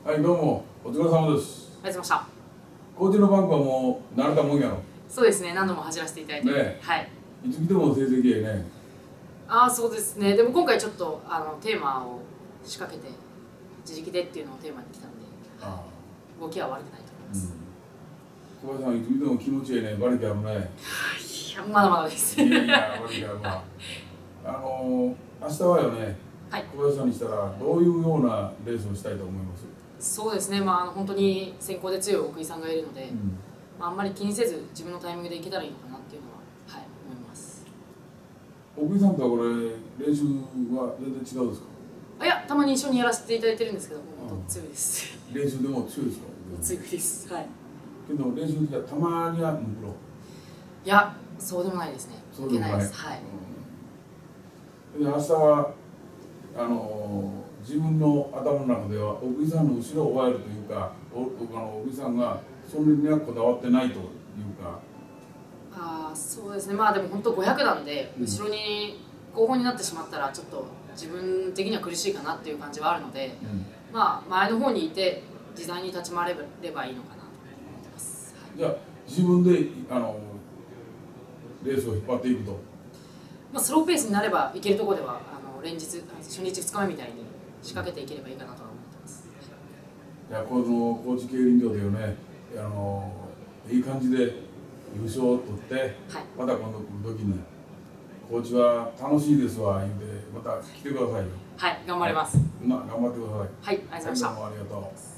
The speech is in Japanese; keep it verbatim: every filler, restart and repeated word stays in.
はい、どうもお疲れ様です。 ありがとうございました。 コーチのバンクはもう慣れたもんやろ。 そうですね、何度も走らせていただいて、 ね、 はい。 いつ来ても成績やね。 ああ、そうですね。でも今回ちょっとあのテーマを仕掛けて自力でっていうのをテーマに来たんで、ああ動きは悪くないと思います。 うん、小林さんいつ見ても気持ちいいね、馬力あるね。 いや、まだまだです。 いやいや、馬力あるわ。あの明日はよね、はい、小林さんにしたらどういうようなレースをしたいと思います？ そうですね、まあ、あの本当に先行で強い奥井さんがいるので、うん、まあ、あんまり気にせず自分のタイミングでいけたらいいのかなっていうのは、はい、思います。 奥井さんとはこれ練習は全然違うですか？ あ、いや、たまに一緒にやらせていただいてるんですけど、本当強いです。 練習でも強いですか？ 強いです。はい。 けど練習ではたまには抜くの？ いや、そうでもないですね。 そうでもない。 はい。 うん、で明日はあの自分の頭の中では奥井さんの後ろを追えるというか、おあの奥井さんがそれにはこだわってないというか。 ああ、そうですね。まあでも本当ごひゃくなんで、うん、後ろに後方になってしまったらちょっと自分的には苦しいかなっていう感じはあるので、うん、まあ前の方にいて自在に立ち回れればいいのかなと思ってます。はい、 じゃあ自分であのレースを引っ張っていくと。 まあスローペースになればいけるところではあの連日初日ふつかめみたいに仕掛けていければいいかなとは思ってます。 いや、この高知競輪場でよね、あのいい感じで優勝を取って、はい、また今度来る時に高知は楽しいですわ言うてまた来てくださいよ。 はい、頑張ります。 まあ頑張ってください。 はい、ありがとうございました。 どうもありがとう。